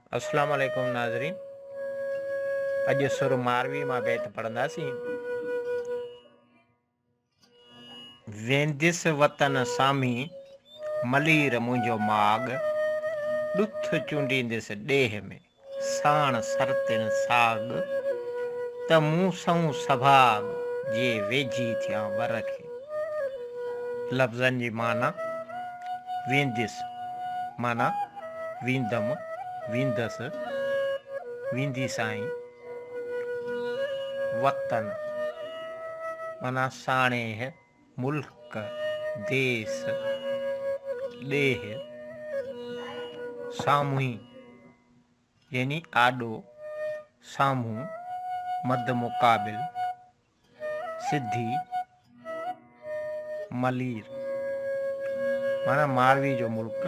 अस्सलाम वालेकुम नाज़रीन। अॼु सुर मारवी मां बैत पढ़ंदासीं। वेंदिस वतन सामी मलीर मुंहिंजो माग, ॾुथ चूंडींदसि ॾेह में साण सरतिन साग, त मूं सऊं सभाग जे वेझी थियां वर खे। लफ़्ज़नि जी माना: वेंदिस माना वींदमि, वींदसि, वींदी साईं। वतन माना साणेह, मुल्क, देश, ॾेह। सामुही यानी आॾो, साम्हूं, मद मुक़ाबिल, सिधी। मलीर माना मारवी जो मुल्क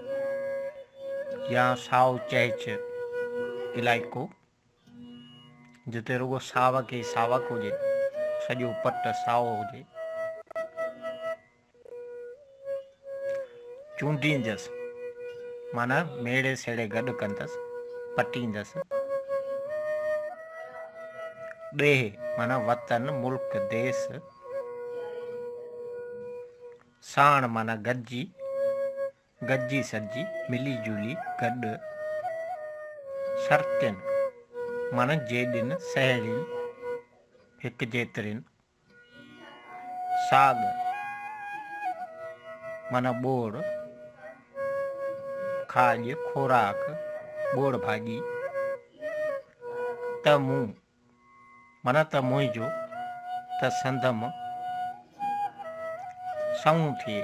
या साओ चहच इलाइक़ो, जिते रुगो सावक ई सावक हुजे, सॼो पट साओ हुजे। चूंडींदसि माना मेड़े सेड़े गॾु कंदसि, पटींदसि। ॾेह माना वतन, मुल्क, देश। साण माना गॾिजी, गॾिजी सॾिजी, मिली जुली, गॾु। सरतिन माना जेॾिन, सहेड़िन, हिकु जेतिरिन। साग माना ॿोड़, खाॼ, खोराक, ॿोड़ भाॼी। त मूं माना त मुंहिंजो, त संदमि। सऊं थिए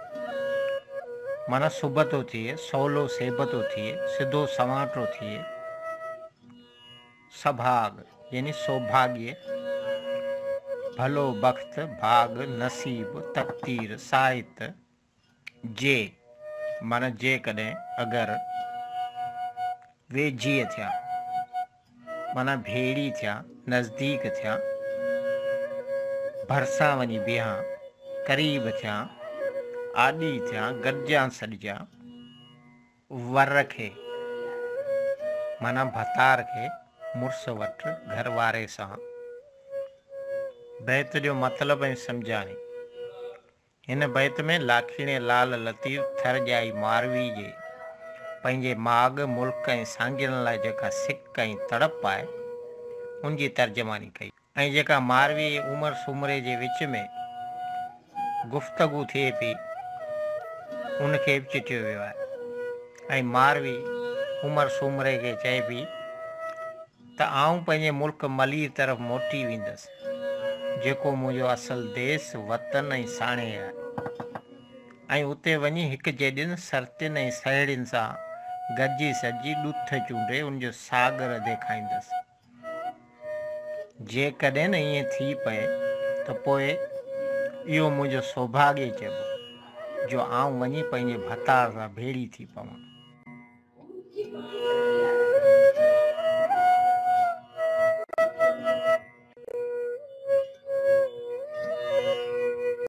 माना सुबतो थिए, सवलो सेबतो थिए, सिधो संवाटो थिए। सभाग यानी सौभाग्य, भलो बख़्त, भाग, नसीब, तक़दीर, साहित। जे माना जेकॾहिं, अगरि। वेझीअ थिया माना भेड़ी थिया, नज़दीक थिया। भरिसां वञी बीहां, क़रीब थिया, आॾी थिया, गॾिजां सॾिजां। वर खे माना भतार खे, मुड़ुस वटि, घर वारे सां। बैत जो मतिलबु ऐं सम्झाणी: हिन बैत में लाखीणे लाल लतीफ़ थरजाई मारवी जे पंहिंजे माग, मुल्क ऐं सांगीरनि लाइ जेका सिक ऐं तड़प आहे, उनजी तर्जमानी कई। ऐं जेका मारवी उमर सुमरे जे विच में गुफ़्तगू थिए पई, उनखे बि चिटियो वियो आहे। ऐं मारवी उमर सुमरे खे चए पई त आऊं पंहिंजे मुल्क मलीर तरफ़ मोटी वेंदसि, जेको मुंहिंजो असुलु देश, वतन ऐं साणे आहे। ऐं उते वञी हिकु जेॾिन, सरतिन ऐं सहेड़ियुनि सां गॾिजी सॾिजी, ॾुथ चूंडे उनजो सागर ॾेखारींदसि। जेकॾहिं न ईअं थी पए त पोइ इहो मुंहिंजो सौभाग्य चइबो, जो आऊं वञी पंहिंजे भतार सां भेड़ी थी पवां।